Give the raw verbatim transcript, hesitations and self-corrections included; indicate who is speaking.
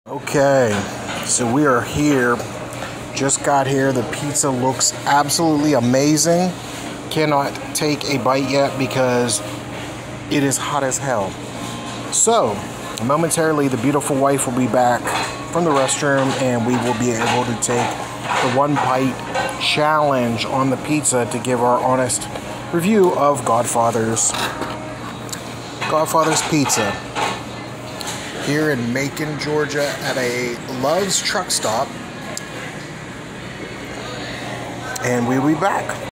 Speaker 1: Okay, so we are here. Just got here. The pizza looks absolutely amazing. Cannot take a bite yet because it is hot as hell. So, momentarily, the beautiful wife will be back from the restroom and we will be able to take the one bite challenge on the pizza to give our honest review of Godfathers Godfathers Pizza here in Macon, Georgia at a Love's truck stop, and we'll be back.